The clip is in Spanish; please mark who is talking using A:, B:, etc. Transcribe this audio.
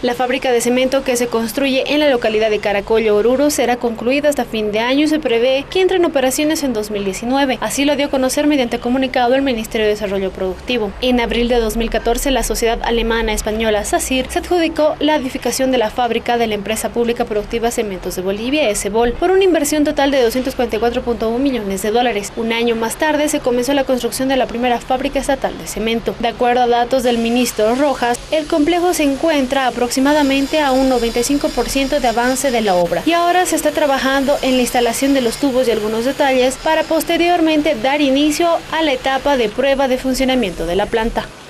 A: La fábrica de cemento que se construye en la localidad de Caracollo, Oruro, será concluida hasta fin de año y se prevé que entre en operaciones en 2019. Así lo dio a conocer mediante comunicado el Ministerio de Desarrollo Productivo. En abril de 2014, la sociedad alemana-española SACIR se adjudicó la edificación de la fábrica de la empresa pública productiva Cementos de Bolivia, ESBOL, por una inversión total de $244.1 millones. Un año más tarde se comenzó la construcción de la primera fábrica estatal de cemento. De acuerdo a datos del ministro Rojas, el complejo se encuentra aproximadamente a un 95% de avance de la obra y ahora se está trabajando en la instalación de los tubos y algunos detalles para posteriormente dar inicio a la etapa de prueba de funcionamiento de la planta.